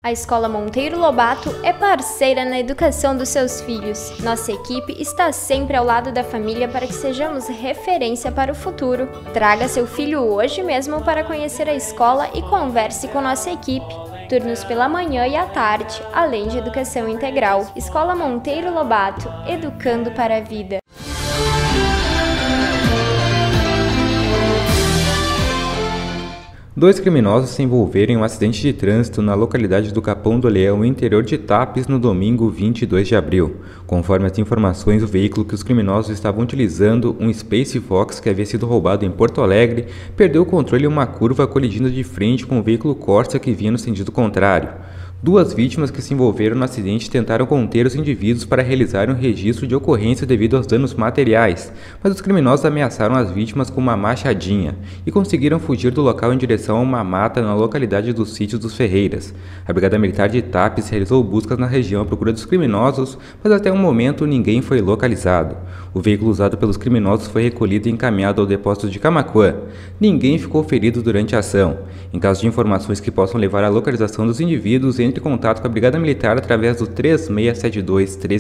A Escola Monteiro Lobato é parceira na educação dos seus filhos. Nossa equipe está sempre ao lado da família para que sejamos referência para o futuro. Traga seu filho hoje mesmo para conhecer a escola e converse com nossa equipe. Turnos pela manhã e à tarde, além de educação integral. Escola Monteiro Lobato, educando para a vida. Dois criminosos se envolveram em um acidente de trânsito na localidade do Capão do Leão, interior de Tapes, no domingo 22 de abril. Conforme as informações, o veículo que os criminosos estavam utilizando, um Space Fox que havia sido roubado em Porto Alegre, perdeu o controle em uma curva colidindo de frente com o veículo Corsa que vinha no sentido contrário. Duas vítimas que se envolveram no acidente tentaram conter os indivíduos para realizar um registro de ocorrência devido aos danos materiais, mas os criminosos ameaçaram as vítimas com uma machadinha e conseguiram fugir do local em direção a uma mata na localidade do Sítio dos Ferreiras. A Brigada Militar de Tapes realizou buscas na região à procura dos criminosos, mas até o momento ninguém foi localizado. O veículo usado pelos criminosos foi recolhido e encaminhado ao depósito de Camaquã. Ninguém ficou ferido durante a ação. Em caso de informações que possam levar à localização dos indivíduos, entre em contato com a Brigada Militar através do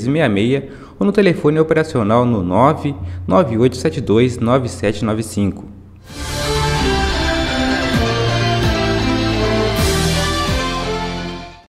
3672-1366 ou no telefone operacional no 99872-9795.